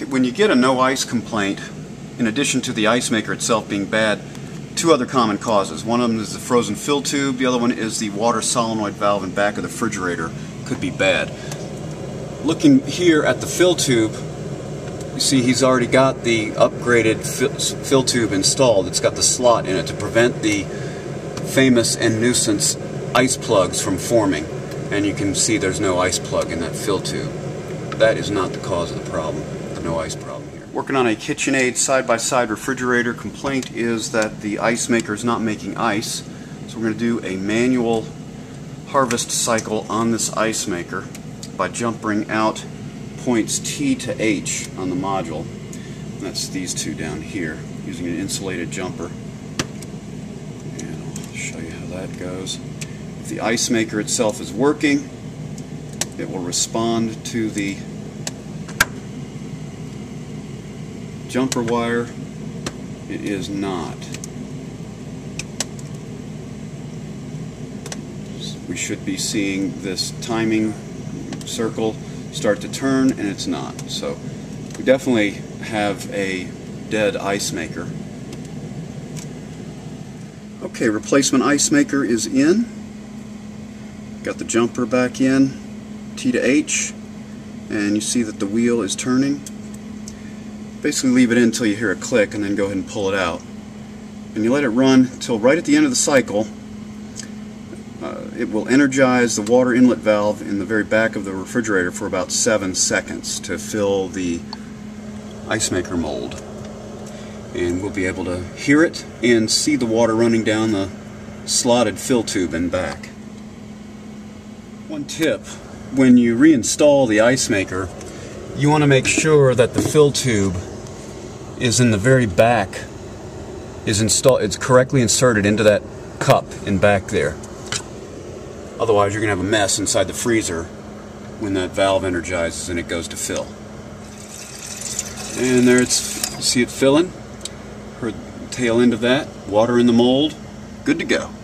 When you get a no ice complaint, in addition to the ice maker itself being bad, two other common causes. One of them is the frozen fill tube, the other one is the water solenoid valve in back of the refrigerator could be bad. Looking here at the fill tube, you see he's already got the upgraded fill tube installed. It's got the slot in it to prevent the famous and nuisance ice plugs from forming. And you can see there's no ice plug in that fill tube. That is not the cause of the problem, the no ice problem here. Working on a KitchenAid side-by-side refrigerator. Complaint is that the ice maker is not making ice. So we're going to do a manual harvest cycle on this ice maker by jumping out points T to H on the module. And that's these two down here, using an insulated jumper. And I'll show you how that goes. If the ice maker itself is working, it will respond to the jumper wire. It is not. We should be seeing this timing circle start to turn, and it's not. So we definitely have a dead ice maker. Okay, replacement ice maker is in. Got the jumper back in, T to H, and you see that the wheel is turning. Basically leave it in until you hear a click and then go ahead and pull it out. And you let it run until right at the end of the cycle. It will energize the water inlet valve in the very back of the refrigerator for about 7 seconds to fill the ice maker mold. And we'll be able to hear it and see the water running down the slotted fill tube in back. One tip, when you reinstall the ice maker, you want to make sure that the fill tube is in the very back, it's correctly inserted into that cup in back there. Otherwise you're going to have a mess inside the freezer when that valve energizes and it goes to fill. And there it's, you see it filling, her tail end of that, water in the mold, good to go.